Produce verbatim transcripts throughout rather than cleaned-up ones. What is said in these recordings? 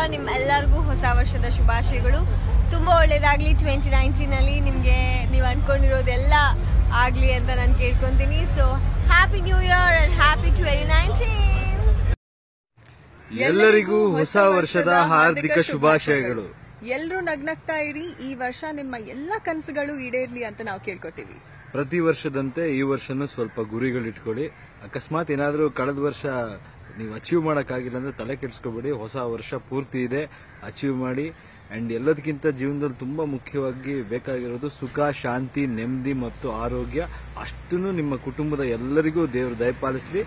ನಿಮ್ಮೆಲ್ಲರಿಗೂ ಹೊಸ ವರ್ಷದ ಶುಭಾಶಯಗಳು. ತುಂಬ ಒಳ್ಳೇದಾಗಲಿ ಟ್ವೆಂಟಿ ನೈನ್ಟೀನಲ್ಲಿ. ನಿಮಗೆ ನೀವು ಅಂದ್ಕೊಂಡಿರೋದೆಲ್ಲ ಆಗಲಿ ಅಂತ ನಾನು ಕೇಳ್ಕೊತೀನಿ. So happy new year and happy twenty nineteen. ಎಲ್ಲರಿಗೂ ಹೊಸ ವರ್ಷದ ಹಾರ್ದಿಕ ಶುಭಾಶಯಗಳು. ಎಲ್ಲರೂ ನಗ್ನಗ್ತಾ ಇರಿ. ಈ ವರ್ಷ ನಿಮ್ಮ ಎಲ್ಲ ಕನಸುಗಳು ಈಡೇರ್ಲಿ ಅಂತ ನಾವು ಕೇಳ್ಕೊತೀವಿ. ಪ್ರತಿ ವರ್ಷದಂತೆ ಈ ವರ್ಷನೂ ಸ್ವಲ್ಪ ಗುರಿಗಳು ಇಟ್ಕೊಳ್ಳಿ. ಅಕಸ್ಮಾತ್ ಏನಾದರೂ ಕಳೆದ ವರ್ಷ ನೀವು ಅಚೀವ್ ಮಾಡೋಕ್ಕಾಗಿಲ್ಲ ಅಂದ್ರೆ ತಲೆ ಕೆಡಿಸ್ಕೋಬೇಡಿ. ಹೊಸ ವರ್ಷ ಪೂರ್ತಿ ಇದೆ, ಅಚೀವ್ ಮಾಡಿ. ಅಂಡ್ ಎಲ್ಲದಕ್ಕಿಂತ ಜೀವನದಲ್ಲಿ ತುಂಬಾ ಮುಖ್ಯವಾಗಿ ಬೇಕಾಗಿರೋದು ಸುಖ, ಶಾಂತಿ, ನೆಮ್ಮದಿ ಮತ್ತು ಆರೋಗ್ಯ. ಅಷ್ಟನ್ನು ನಿಮ್ಮ ಕುಟುಂಬದ ಎಲ್ಲರಿಗೂ ದೇವರು ದಯಪಾಲಿಸಲಿ.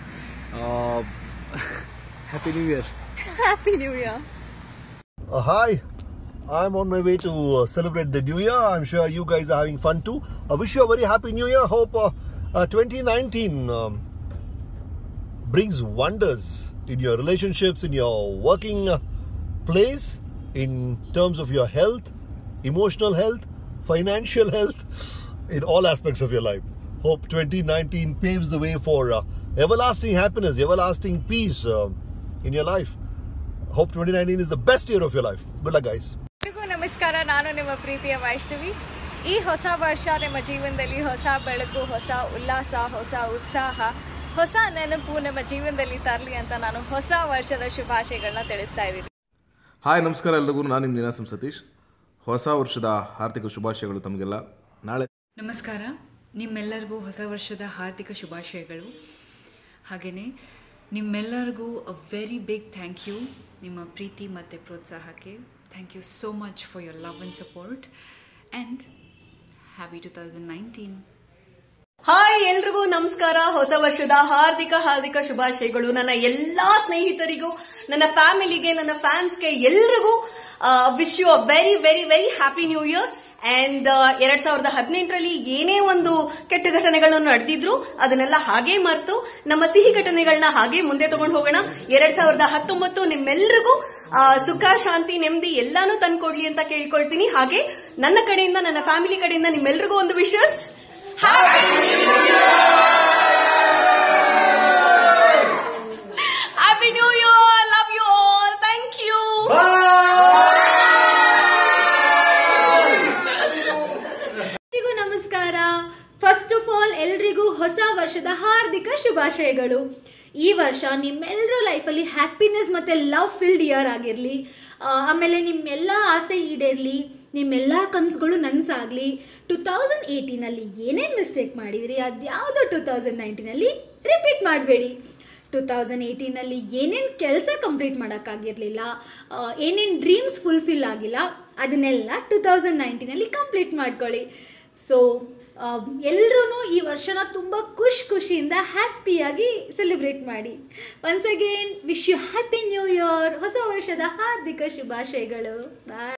Happy new year. Happy new year. Hi, I'm on my way to uh, celebrate the new year. I'm sure you guys are having fun too. I wish you a very happy new year. Hope uh, uh, twenty nineteen um, brings wonders in your relationships, in your working uh, place, in terms of your health, emotional health, financial health, in all aspects of your life. Hope twenty nineteen paves the way for uh, everlasting happiness, everlasting peace uh, in your life. Hope twenty nineteen is the best year of your life. Good luck, guys. ನಮಸ್ಕಾರ, ನಾನು ನಿಮ್ಮ ಪ್ರೀತಿಯ ವೈಷ್ಣವಿ. ಈ ಹೊಸ ವರ್ಷ ನಿಮ್ಮ ಜೀವನದಲ್ಲಿ ಹೊಸ ಬೆಳಕು, ಹೊಸ ಉಲ್ಲಾಸ, ಹೊಸ ಉತ್ಸಾಹ, ಹೊಸ ನೆನಪು ನಮ್ಮ ಜೀವನದಲ್ಲಿ ತರಲಿ ಅಂತ ನಾನು ಹೊಸ ವರ್ಷದ ಶುಭಾಶಯಗಳನ್ನ ತಿಳಿಸ್ತಾ ಇದ್ದೀನಿ. ಹಾಯ್, ನಮಸ್ಕಾರ ಎಲ್ಲರಿಗೂ. ನಾನು ನಿಮ್ಮ ನೀನಾಸಂ ಸತೀಶ್. ಹೊಸ ವರ್ಷದ ಹಾರ್ದಿಕ ಶುಭಾಶಯಗಳು ತಮಗೆಲ್ಲ. ನಾಳೆ ನಮಸ್ಕಾರ, ನಿಮ್ಮೆಲ್ಲರಿಗೂ ಹೊಸ ವರ್ಷದ ಹಾರ್ದಿಕ ಶುಭಾಶಯಗಳು. ಹಾಗೆಯೇ ನಿಮ್ಮೆಲ್ಲರಿಗೂ a very big thank you ನಿಮ್ಮ ಪ್ರೀತಿ ಮತ್ತು ಪ್ರೋತ್ಸಾಹಕ್ಕೆ. Thank you so much for your love and support and happy two thousand nineteen. Hi, ಎಲ್ರಿಗೂ ನಮಸ್ಕಾರ. ಹೊಸ ವರ್ಷದ ಹಾರ್ದಿಕ ಹಾರ್ದಿಕ ಶುಭಾಶಯಗಳು ನನ್ನ ಎಲ್ಲಾ ಸ್ನೇಹಿತರಿಗೂ, ನನ್ನ ಫ್ಯಾಮಿಲಿಗೆ, ನನ್ನ ಫ್ಯಾನ್ಸ್ಗೆ, ಎಲ್ರಿಗೂ wish you a very very very happy new year. And ಎರಡ್ ಸಾವಿರದ ಹದಿನೆಂಟರಲ್ಲಿ ಏನೇ ಒಂದು ಕೆಟ್ಟ ಘಟನೆಗಳನ್ನು ನಡೆದಿದ್ರು ಅದನ್ನೆಲ್ಲ ಹಾಗೆ ಮರೆತು ನಮ್ಮ ಸಿಹಿ ಘಟನೆಗಳನ್ನ ಹಾಗೆ ಮುಂದೆ ತಗೊಂಡು ಹೋಗೋಣ. ಎರಡ್ ಸಾವಿರದ ಹತ್ತೊಂಬತ್ತು ನಿಮ್ಮೆಲ್ರಿಗೂ ಸುಖ, ಶಾಂತಿ, ನೆಮ್ಮದಿ ಎಲ್ಲಾನು ತಂದ್ಕೊಡ್ಲಿ ಅಂತ ಕೇಳ್ಕೊಳ್ತೀನಿ. ಹಾಗೆ ನನ್ನ ಕಡೆಯಿಂದ, ನನ್ನ ಫ್ಯಾಮಿಲಿ ಕಡೆಯಿಂದ ನಿಮ್ಮೆಲ್ರಿಗೂ ಒಂದು wishes. Happy new year. Love you all. Thank you. ನಮಸ್ಕಾರ. ಫಸ್ಟ್ ಆಫ್ ಆಲ್ ಎಲ್ರಿಗೂ ಹೊಸ ವರ್ಷದ ಹಾರ್ದಿಕ ಶುಭಾಶಯಗಳು. ಈ ವರ್ಷ ನಿಮ್ಮೆಲ್ಲರ ಲೈಫಲ್ಲಿ ಹ್ಯಾಪಿನೆಸ್ ಮತ್ತು ಲವ್ ಫಿಲ್ಡ್ ಇಯರ್ ಆಗಿರಲಿ. ಆಮೇಲೆ ನಿಮ್ಮೆಲ್ಲ ಆಸೆ ಈಡೇರಲಿ, ನಿಮ್ಮೆಲ್ಲ ಕನಸುಗಳು ನನಸಾಗಲಿ. ಟು ತೌಸಂಡ್ ಏಯ್ಟೀನಲ್ಲಿ ಏನೇನು ಮಿಸ್ಟೇಕ್ ಮಾಡಿದ್ರಿ ಅದ್ಯಾವುದು ಟು ತೌಸಂಡ್ ನೈನ್ಟೀನಲ್ಲಿ ರಿಪೀಟ್ ಮಾಡಬೇಡಿ. ಟು ತೌಸಂಡ್ ಏಯ್ಟೀನಲ್ಲಿ ಏನೇನು ಕೆಲಸ ಕಂಪ್ಲೀಟ್ ಮಾಡೋಕ್ಕಾಗಿರಲಿಲ್ಲ, ಏನೇನು ಡ್ರೀಮ್ಸ್ ಫುಲ್ಫಿಲ್ ಆಗಿಲ್ಲ, ಅದನ್ನೆಲ್ಲ ಟು ತೌಸಂಡ್ ನೈನ್ಟೀನಲ್ಲಿ ಕಂಪ್ಲೀಟ್ ಮಾಡ್ಕೊಳ್ಳಿ. ಸೊ ಎಲ್ಲರೂ ಈ ವರ್ಷನ ತುಂಬ ಖುಷಿ ಖುಷಿಯಿಂದ ಹ್ಯಾಪಿಯಾಗಿ ಸೆಲೆಬ್ರೇಟ್ ಮಾಡಿ. Once again wish you happy new year. ಹೊಸ ವರ್ಷದ ಹಾರ್ದಿಕ ಶುಭಾಶಯಗಳು. ಬಾಯ್.